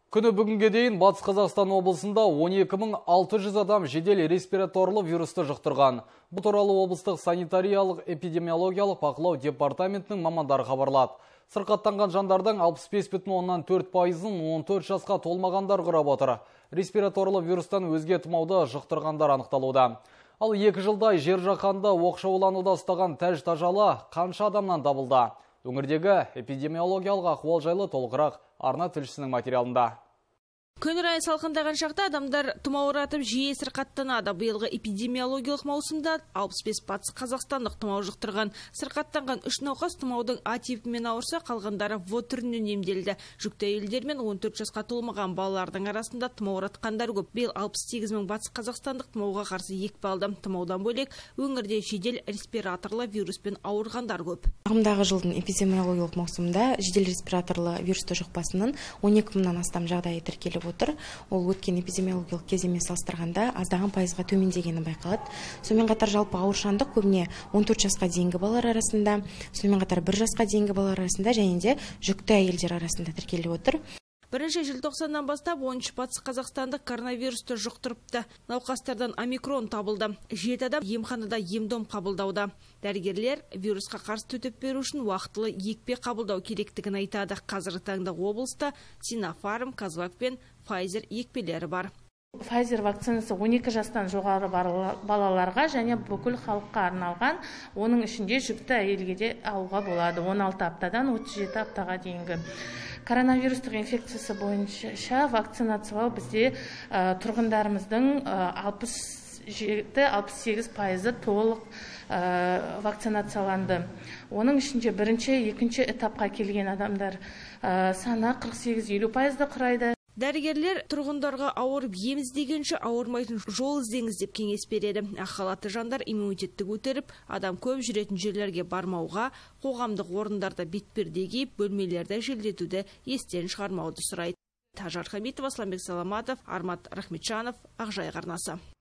Күні бүгінге дейін Батыс Қазақстан облысында 12.600 адам жедел респираторлы вирусты жұқтырған. Бұл туралы облыстық санитариялық эпидемиологиялық бақылау департаментінің мамандары хабарлады. Сырқаттанған жандардың 65,4%-ын 14 жасқа толмағандар құрап отыр. Респираторлы вирустан өзге тұмауды жұқтырғандар анықталуда. Ал 2 жылдай жер жаһанында оқшаулануда ұстаған тәж-тажалы қанша адамнан табылды? Өңірдегі эпидемиологиялық ахуал жайлы толығырақ арна тілшісінің материалында. Күн райы салқындаған шақта адамдар тұмауратып жиі сырқаттанады. Биылғы эпидемиологиялық маусымда 65 батыс қазақстандық тұмау жұқтырған. Сырқаттанған 3 науқас тұмаудың А типімен ауырса, қалғандары В түрінен емделді. Жүкті әйелдер мен 14 жасқа толмаған балалардың арасында тұмауратқандар көп. Биыл 68 мың батыс қазақстандық тұмауға қарсы екпе алды. Тұмаудан бөлек өңірде жедел респираторлы вируспен ауырғандар көп. Ағымдағы жылдың эпидемиологиялық маусымда жедел респираторлы вирусты жұқпасының 12 мыңнан астам жағдайы тіркеліп отыр. Ол өткен эпидемиологиялық кезеңмен салыстырғанда аздаған пайызға төмендегені байқалады. Сонымен қатар жалпы ауыршандық көбіне 14 жасқа дейінгі балалар арасында, сонымен қатар 1 жасқа дейінгі балалар арасында және де жүкті әйелдер арасында тіркеліп отыр. 1 желтоқсаннан бастап 13 батыс қазақстандық коронавирусты жұқтырыпты. Науқастардан омикрон табылды. 7 адам емханада ем-дом қабылдауда. Дәрігерлер вирусқа қарсы төтеп беру үшін уақытылы екпе қабылдау керектігін айтады. Қазіргі таңда облыста Sinopharm, Казвак пен Pfizer екпелері бар. Pfizer вакцинасы 12 жастан жоғары балаларға және бүкіл халыққа арналған. Оның ішінде жүкті әйелге де алуға болады. 16 аптадан 37 аптаға дейінгі. Коронавирустық инфекциясы бойынша вакцинациялау бізде тұрғындарымыздың 67-68% толық вакцинацияланды. Оның ішінде бірінші, екінші этапқа келген адамдар саны 48-50% құрайды. Дәрігерлер тұрғындарға ауырып ем іздегенше ауырмайтын жол іздеңіз деп кеңес береді. Ақ халатты жандар иммунитетті көтеріп, адам көп жүретін жерлерге бармауға, қоғамдық орындарда бетперде киіп, бөлмелерді желдетуді естен шығармауды сұрайды. Тажар Хамитов, Асланбек Саламатов, Армат Рахметжанов, Ақжайық арнасы.